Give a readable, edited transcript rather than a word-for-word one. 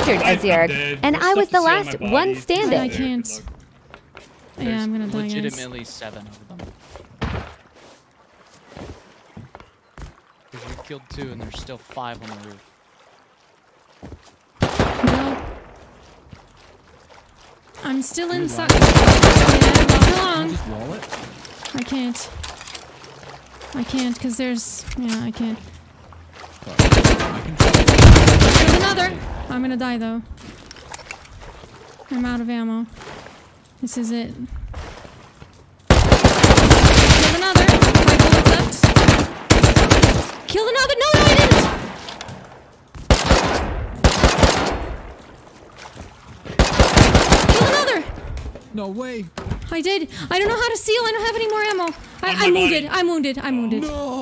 captured Azeric, and I was the last one standing. I can't. Yeah, I'm gonna die, guys. Legitimately 7 of them. Because you killed 2 and there's still 5 on the roof. No. I'm still inside. Yeah, not long. I can't. I can't, because there's... Yeah, I can't. There's another! I'm gonna die, though. I'm out of ammo. This is it. Kill another! 5 bullets left. Kill another! No, I didn't! Kill another! No way! I did. I don't know how to seal. I don't have any more ammo. I'm wounded. I'm wounded. I'm wounded. No!